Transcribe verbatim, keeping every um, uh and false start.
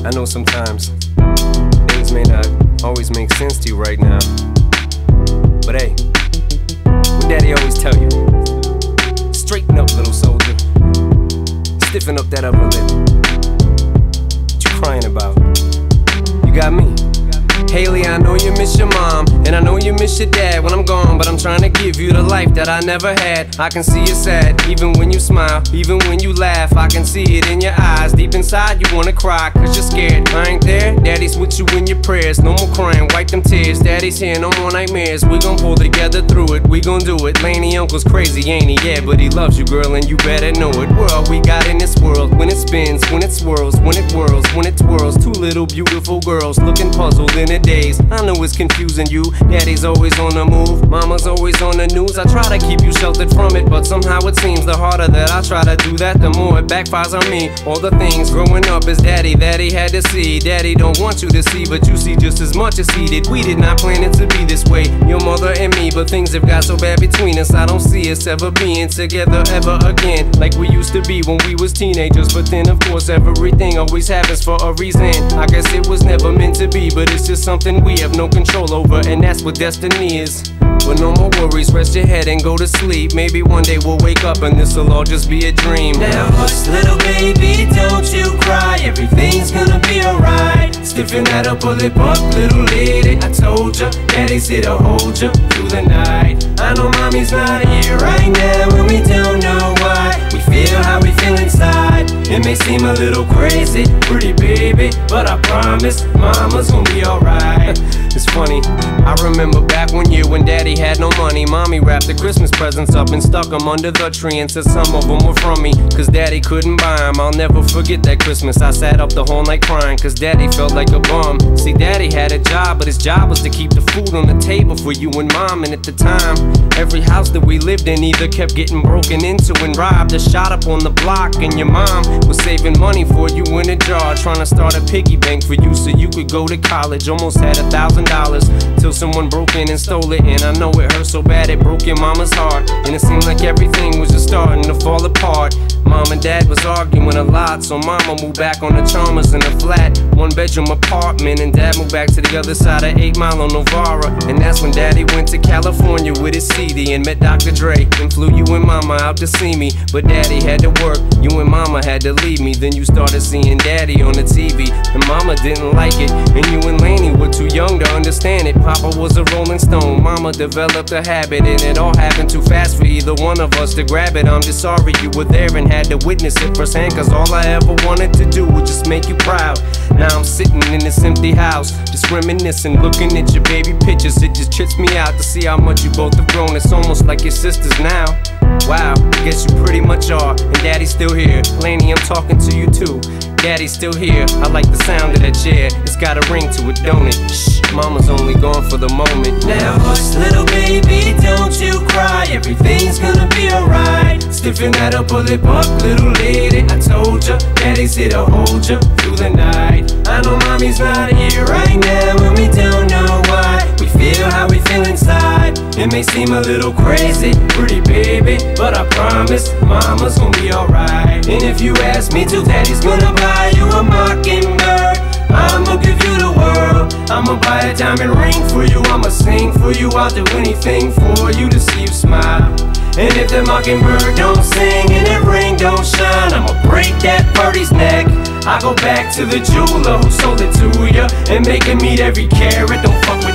I know sometimes things may not always make sense to you right now, but hey, what Daddy always tell you: straighten up, little soldier. Stiffen up that upper lip. What you crying about? You got me. Haley, I know you miss your mom, and I know you miss your dad when I'm gone, but I'm trying to give you the life that I never had. I can see you sad, even when you smile, even when you laugh. I can see it in your eyes, deep inside you wanna cry, cause you're scared. I ain't there, Daddy's with you in your prayers. No more crying, wipe them tears. Daddy's here, no more nightmares. We gon' pull together through it, we gon' do it. Laney uncle's crazy, ain't he? Yeah, but he loves you, girl, and you better know it. We're all we got in this world. When it spins, when it swirls, when it whirls, when it twirls. Two little beautiful girls looking puzzled in a daze. I know it's confusing you. Daddy's always on the move, mama's always on the news. I try to keep you sheltered from it, but somehow it seems the harder that I try to do that, the more it backfires on me. All the things growing up as Daddy that he had to see, Daddy don't want you to see, but you see just as much as he did. We did not plan it to be this way, your mother and me, but things have got so bad between us. I don't see us ever being together ever again, like we used to be when we was teenagers. But then of course everything always happens for a reason. I guess it was never meant to be, but it's just something we have no control over, and that's what destiny is. But no more worries, rest your head and go to sleep. Maybe one day we'll wake up and this'll all just be a dream. Now hush, little baby, don't you cry. Everything's gonna be alright. Stiffen that upper lip up, little lady. I told ya, Daddy's here to hold ya through the night. I know mommy's not here right now, and we don't know why. We feel how we feel inside. It may seem a little crazy, pretty baby, but I promise mama's gonna be alright. It's funny, I remember back one year when Daddy had no money. Mommy wrapped the Christmas presents up and stuck them under the tree and said some of them were from me, cause Daddy couldn't buy them. I'll never forget that Christmas. I sat up the whole night crying, cause Daddy felt like a bum. See, Daddy had a job, but his job was to keep the food on the table for you and Mom. And at the time, every house that we lived in either kept getting broken into and robbed or shot up on the block. And your mom was saving money for you in a jar, trying to start a piggy bank for you so you could go to college. Almost had a thousand dollars till someone broke in and stole it. And I know it hurt so bad it broke your mama's heart, and it seemed like everything was just starting to fall apart. Mom and Dad was arguing a lot, so Mama moved back on the Chalmers in a flat one bedroom apartment, and Dad moved back to the other side of eight Mile on Novara. And that's when Daddy went to California with his C D and met Doctor Dre and flew you and Mama out to see me. But Daddy had to work, you and Mama had to leave me. Then you started seeing Daddy on the T V, and Mama didn't like it, and you and Laney were too young to understand it. Papa was a Rolling Stone, Mama developed a habit, and it all happened too fast for either one of us to grab it. I'm just sorry you were there and had to witness it firsthand, cause all I ever wanted to do was just make you proud. Now I'm sitting in this empty house, just reminiscing, looking at your baby pictures. It just trips me out to see how much you both have grown. It's almost like your sisters now. Wow, I guess you pretty much are, and Daddy's still here. Laney, I'm talking to you too. Daddy's still here, I like the sound of that chair. It's got a ring to it, don't it? Shh, Mama's only gone for the moment. Now hush, little baby, don't you cry. Everything's gonna be alright. Stiffen that upper lip up, little lady. I told ya, Daddy's here to hold ya through the night. I know mommy's not here right now, and we don't know why. We feel how we feel inside. It may seem a little crazy, pretty baby, but I promise mama's gonna be alright. And if you ask me to, Daddy's gonna buy you a Mockingbird. I'ma give you the world. I'ma buy a diamond ring for you. I'ma sing for you. I'll do anything for you to see you smile. And if that Mockingbird don't sing and that ring don't shine, I'ma break that birdie's neck. I go back to the jeweler who sold it to ya and make him eat every carat. Don't fuck with